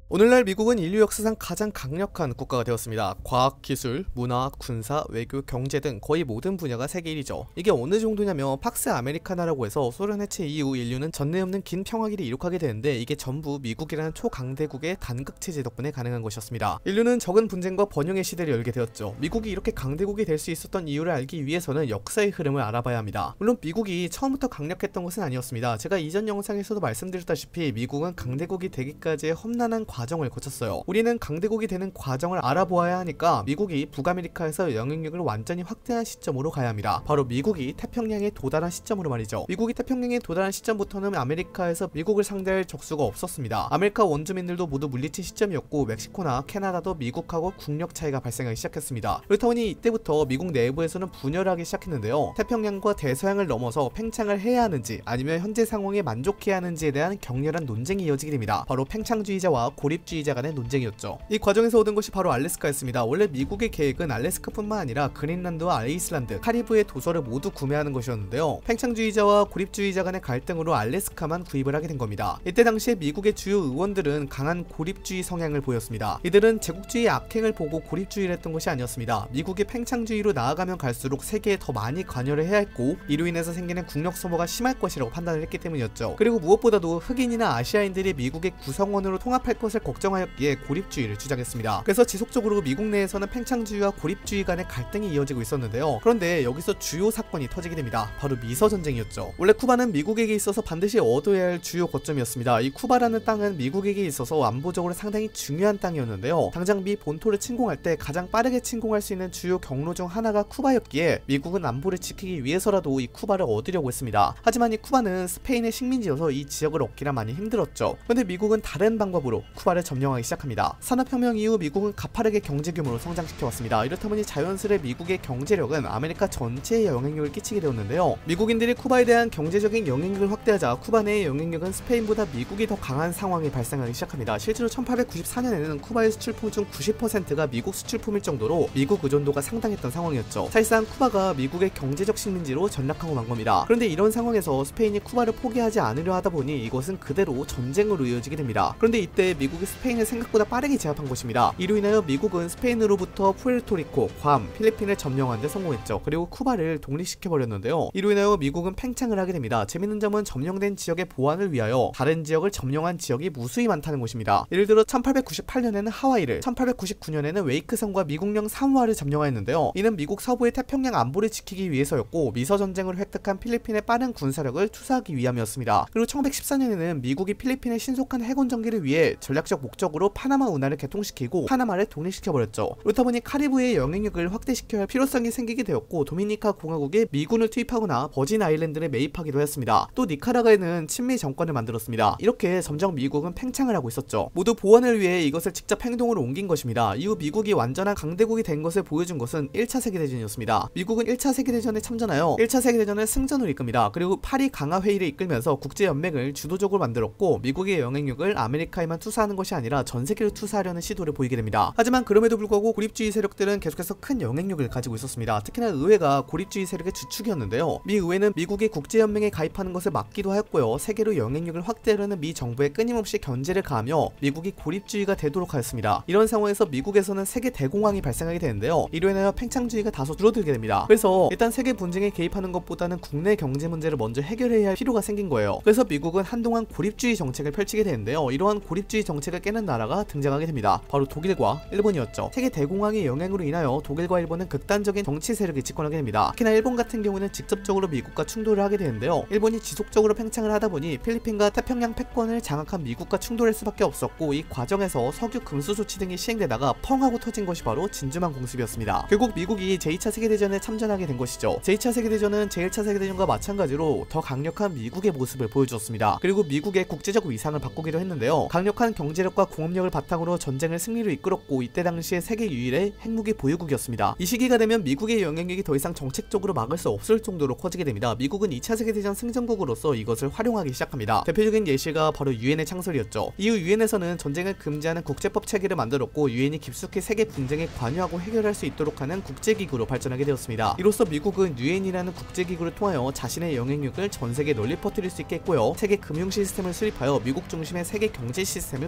오늘날 미국은 인류 역사상 가장 강력한 국가가 되었습니다. 과학, 기술, 문화, 군사, 외교, 경제 등 거의 모든 분야가 세계 1위죠. 이게 어느 정도냐면 팍스 아메리카나라고 해서 소련 해체 이후 인류는 전례 없는 긴 평화기를 이룩하게 되는데 이게 전부 미국이라는 초강대국의 단극체제 덕분에 가능한 것이었습니다. 인류는 적은 분쟁과 번영의 시대를 열게 되었죠. 미국이 이렇게 강대국이 될 수 있었던 이유를 알기 위해서는 역사의 흐름을 알아봐야 합니다. 물론 미국이 처음부터 강력했던 것은 아니었습니다. 제가 이전 영상에서도 말씀드렸다시피 미국은 강대국이 되기까지의 험난한 과정을 거쳤어요. 우리는 강대국이 되는 과정을 알아보아야 하니까 미국이 북아메리카에서 영향력을 완전히 확대한 시점으로 가야 합니다. 바로 미국이 태평양에 도달한 시점으로 말이죠. 미국이 태평양에 도달한 시점부터는 아메리카에서 미국을 상대할 적수가 없었습니다. 아메리카 원주민들도 모두 물리친 시점이었고 멕시코나 캐나다도 미국하고 국력 차이가 발생하기 시작했습니다. 그렇다 보니 이때부터 미국 내부에서는 분열하기 시작했는데요. 태평양과 대서양을 넘어서 팽창을 해야 하는지 아니면 현재 상황에 만족해야 하는지에 대한 격렬한 논쟁이 이어지게 됩니다. 바로 팽창주의자와 고립주의자 간의 논쟁이었죠. 이 과정에서 얻은 것이 바로 알래스카였습니다. 원래 미국의 계획은 알래스카뿐만 아니라 그린란드와 아이슬란드, 카리브해 도서를 모두 구매하는 것이었는데요. 팽창주의자와 고립주의자 간의 갈등으로 알래스카만 구입을 하게 된 겁니다. 이때 당시에 미국의 주요 의원들은 강한 고립주의 성향을 보였습니다. 이들은 제국주의의 악행을 보고 고립주의를 했던 것이 아니었습니다. 미국이 팽창주의로 나아가면 갈수록 세계에 더 많이 관여를 해야 했고 이로 인해서 생기는 국력 소모가 심할 것이라고 판단을 했기 때문이었죠. 그리고 무엇보다도 흑인이나 아시아인들이 미국의 구성원으로 통합할 것을 걱정하였기에 고립주의를 주장했습니다. 그래서 지속적으로 미국 내에서는 팽창주의와 고립주의 간의 갈등이 이어지고 있었는데요. 그런데 여기서 주요 사건이 터지게 됩니다. 바로 미서전쟁이었죠. 원래 쿠바는 미국에게 있어서 반드시 얻어야 할 주요 거점이었습니다. 이 쿠바라는 땅은 미국에게 있어서 안보적으로 상당히 중요한 땅이었는데요. 당장 미 본토를 침공할 때 가장 빠르게 침공할 수 있는 주요 경로 중 하나가 쿠바였기에 미국은 안보를 지키기 위해서라도 이 쿠바를 얻으려고 했습니다. 하지만 이 쿠바는 스페인의 식민지여서 이 지역을 얻기란 많이 힘들었죠. 그런데 미국은 다른 방법으로 쿠바를 점령하기 시작합니다. 산업혁명 이후 미국은 가파르게 경제 규모로 성장시켜왔습니다. 이렇다 보니 자연스레 미국의 경제력은 아메리카 전체에 영향력을 끼치게 되었는데요. 미국인들이 쿠바에 대한 경제적인 영향력을 확대하자 쿠바 내의 영향력은 스페인보다 미국이 더 강한 상황이 발생하기 시작합니다. 실제로 1894년에는 쿠바의 수출품 중 90%가 미국 수출품일 정도로 미국 의존도가 상당했던 상황이었죠. 사실상 쿠바가 미국의 경제적 식민지로 전락하고 만 겁니다. 그런데 이런 상황에서 스페인이 쿠바를 포기하지 않으려 하다 보니 이것은 그대로 전쟁으로 이어지게 됩니다. 그런데 이때 미국이 스페인을 생각보다 빠르게 제압한 것입니다. 이로 인하여 미국은 스페인으로부터 푸에르토리코, 괌, 필리핀을 점령하는 데 성공했죠. 그리고 쿠바를 독립시켜버렸는데요. 이로 인하여 미국은 팽창을 하게 됩니다. 재밌는 점은 점령된 지역의 보안을 위하여 다른 지역을 점령한 지역이 무수히 많다는 것입니다. 예를 들어 1898년에는 하와이를, 1899년에는 웨이크섬과 미국령 사모아를 점령하였는데요. 이는 미국 서부의 태평양 안보를 지키기 위해서였고 미서전쟁을 획득한 필리핀의 빠른 군사력을 투사하기 위함이었습니다. 그리고 1914년에는 미국이 필리핀의 신속한 해군 전개를 위해 전략적 목적으로 파나마 운하를 개통시키고 파나마를 독립시켜버렸죠. 그렇다 보니 카리브해의 영향력을 확대시켜야 할 필요성이 생기게 되었고 도미니카 공화국에 미군을 투입하거나 버진 아일랜드를 매입하기도 했습니다. 또 니카라과에는 친미 정권을 만들었습니다. 이렇게 점점 미국은 팽창을 하고 있었죠. 모두 보안을 위해 이것을 직접 행동으로 옮긴 것입니다. 이후 미국이 완전한 강대국이 된 것을 보여준 것은 1차 세계대전이었습니다. 미국은 1차 세계대전에 참전하여 1차 세계대전을 승전으로 이끕니다. 그리고 파리 강화회의를 이끌면서 국제연맹을 주도적으로 만들었고 미국의 영향력을 아메리카에만 투사하는 것이 아니라 전 세계로 투사하려는 시도를 보이게 됩니다. 하지만 그럼에도 불구하고 고립주의 세력들은 계속해서 큰 영향력을 가지고 있었습니다. 특히나 의회가 고립주의 세력의 주축이었는데요. 미 의회는 미국이 국제연맹에 가입하는 것을 막기도 하였고요. 세계로 영향력을 확대하려는 미 정부에 끊임없이 견제를 가하며 미국이 고립주의가 되도록 하였습니다. 이런 상황에서 미국에서는 세계 대공황이 발생하게 되는데요. 이로 인하여 팽창주의가 다소 줄어들게 됩니다. 그래서 일단 세계 분쟁에 개입하는 것보다는 국내 경제 문제를 먼저 해결해야 할 필요가 생긴 거예요. 그래서 미국은 한동안 고립주의 정책을 펼치게 되는데요. 이러한 고립주의 정책을 깨는 나라가 등장하게 됩니다. 바로 독일과 일본이었죠. 세계 대공황의 영향으로 인하여 독일과 일본은 극단적인 정치 세력이 집권하게 됩니다. 특히나 일본 같은 경우는 직접적으로 미국과 충돌을 하게 되는데요. 일본이 지속적으로 팽창을 하다 보니 필리핀과 태평양 패권을 장악한 미국과 충돌할 수밖에 없었고 이 과정에서 석유 금수 조치 등이 시행되다가 펑 하고 터진 것이 바로 진주만 공습이었습니다. 결국 미국이 제2차 세계대전에 참전하게 된 것이죠. 제2차 세계대전은 제1차 세계대전과 마찬가지로 더 강력한 미국의 모습을 보여주었습니다. 그리고 미국의 국제적 위상을 바꾸기도 했는데요. 강력한 경제력과 공업력을 바탕으로 전쟁을 승리로 이끌었고 이때 당시에 세계 유일의 핵무기 보유국이었습니다. 이 시기가 되면 미국의 영향력이 더 이상 정책적으로 막을 수 없을 정도로 커지게 됩니다. 미국은 2차 세계대전 승전국으로서 이것을 활용하기 시작합니다. 대표적인 예시가 바로 유엔의 창설이었죠. 이후 유엔에서는 전쟁을 금지하는 국제법 체계를 만들었고 유엔이 깊숙이 세계 분쟁에 관여하고 해결할 수 있도록 하는 국제기구로 발전하게 되었습니다. 이로써 미국은 유엔이라는 국제기구를 통하여 자신의 영향력을 전 세계에 널리 퍼뜨릴 수 있게 했고요. 세계 금융 시스템을 수립하여 미국 중심의 세계 경제 시스템을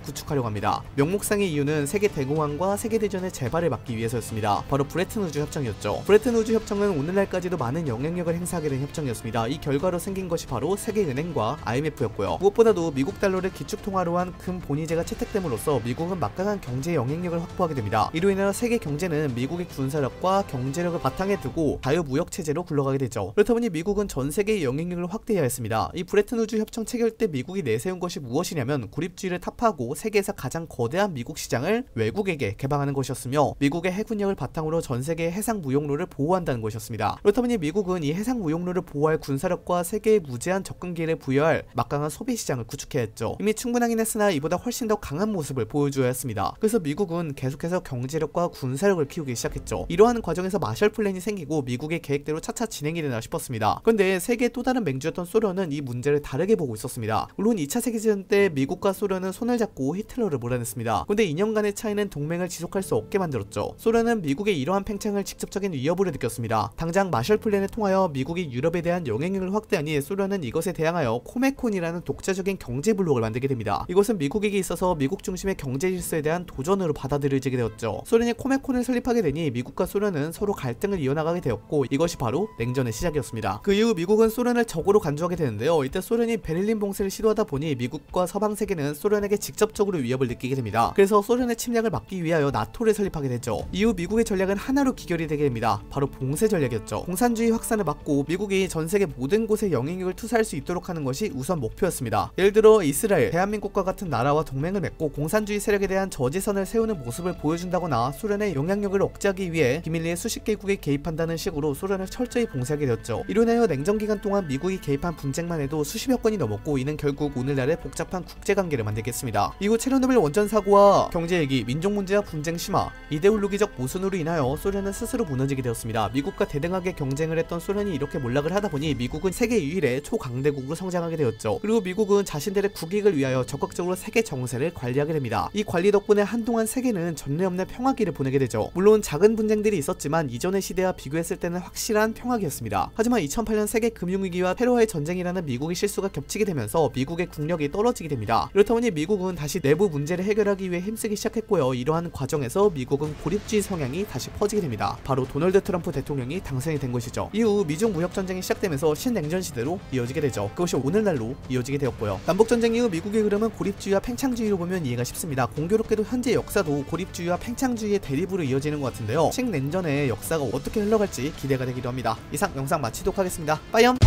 구축하려고 합니다. 명목상의 이유는 세계 대공황과 세계대전의 재발을 막기 위해서였습니다. 바로 브레튼 우즈 협정이었죠. 브레튼 우즈 협정은 오늘날까지도 많은 영향력을 행사하게 된 협정이었습니다. 이 결과로 생긴 것이 바로 세계은행과 IMF였고요. 무엇보다도 미국 달러를 기축통화로 한 금본위제가 채택됨으로써 미국은 막강한 경제 영향력을 확보하게 됩니다. 이로 인해 세계 경제는 미국의 군사력과 경제력을 바탕에 두고 자유무역체제로 굴러가게 되죠. 그렇다 보니 미국은 전 세계의 영향력을 확대해야 했습니다. 이 브레튼 우즈 협정 체결 때 미국이 내세운 것이 무엇이냐면 고립주의를 타파하고 세계에서 가장 거대한 미국 시장을 외국에게 개방하는 것이었으며 미국의 해군력을 바탕으로 전 세계의 해상 무역로를 보호한다는 것이었습니다. 그렇다 보니 미국은 이 해상 무역로를 보호할 군사력과 세계의 무제한 접근 기회를 부여할 막강한 소비 시장을 구축해야 했죠. 이미 충분하긴 했으나 이보다 훨씬 더 강한 모습을 보여줘야 했습니다. 그래서 미국은 계속해서 경제력과 군사력을 키우기 시작했죠. 이러한 과정에서 마셜 플랜이 생기고 미국의 계획대로 차차 진행이 되나 싶었습니다. 그런데 세계의 또 다른 맹주였던 소련은 이 문제를 다르게 보고 있었습니다. 물론 2차 세계대전 때 미국과 소련은 손을 잡고 히틀러를 몰아냈습니다. 그런데 2년간의 차이는 동맹을 지속할 수 없게 만들었죠. 소련은 미국의 이러한 팽창을 직접적인 위협으로 느꼈습니다. 당장 마셜 플랜을 통하여 미국이 유럽에 대한 영향력을 확대하니 소련은 이것에 대항하여 코메콘이라는 독자적인 경제 블록을 만들게 됩니다. 이것은 미국에게 있어서 미국 중심의 경제 질서에 대한 도전으로 받아들여지게 되었죠. 소련이 코메콘을 설립하게 되니 미국과 소련은 서로 갈등을 이어나가게 되었고 이것이 바로 냉전의 시작이었습니다. 그 이후 미국은 소련을 적으로 간주하게 되는데요. 이때 소련이 베를린 봉쇄를 시도하다 보니 미국과 서방 세계는 소련에게 직접적으로 위협을 느끼게 됩니다. 그래서 소련의 침략을 막기 위하여 나토를 설립하게 되죠. 이후 미국의 전략은 하나로 기결이 되게 됩니다. 바로 봉쇄 전략이었죠. 공산주의 확산을 막고 미국이 전 세계 모든 곳에 영향력을 투사할 수 있도록 하는 것이 우선 목표였습니다. 예를 들어 이스라엘, 대한민국과 같은 나라와 동맹을 맺고 공산주의 세력에 대한 저지선을 세우는 모습을 보여준다거나 소련의 영향력을 억제하기 위해 비밀리에 수십 개국이 개입한다는 식으로 소련을 철저히 봉쇄하게 되었죠. 이로 인하여 냉전 기간 동안 미국이 개입한 분쟁만 해도 수십여 건이 넘었고 이는 결국 오늘날의 복잡한 국제관계를 만들겠습니다. 이후 체르노빌 원전 사고와 경제위기, 민족문제와 분쟁 심화, 이데올로기적 모순으로 인하여 소련은 스스로 무너지게 되었습니다. 미국과 대등하게 경쟁을 했던 소련이 이렇게 몰락을 하다 보니 미국은 세계 유일의 초강대국으로 성장하게 되었죠. 그리고 미국은 자신들의 국익을 위하여 적극적으로 세계 정세를 관리하게 됩니다. 이 관리 덕분에 한동안 세계는 전례 없는 평화기를 보내게 되죠. 물론 작은 분쟁들이 있었지만 이전의 시대와 비교했을 때는 확실한 평화기였습니다. 하지만 2008년 세계 금융위기와 테러와의 전쟁이라는 미국의 실수가 겹치게 되면서 미국의 국력이 떨어지게 됩니다. 그렇다 보니 미국은 다시 내부 문제를 해결하기 위해 힘쓰기 시작했고요. 이러한 과정에서 미국은 고립주의 성향이 다시 퍼지게 됩니다. 바로 도널드 트럼프 대통령이 당선이 된 것이죠. 이후 미중 무역전쟁이 시작되면서 신냉전 시대로 이어지게 되죠. 그것이 오늘날로 이어지게 되었고요. 남북전쟁 이후 미국의 흐름은 고립주의와 팽창주의로 보면 이해가 쉽습니다. 공교롭게도 현재 역사도 고립주의와 팽창주의의 대립으로 이어지는 것 같은데요. 신냉전의 역사가 어떻게 흘러갈지 기대가 되기도 합니다. 이상 영상 마치도록 하겠습니다. 빠이염!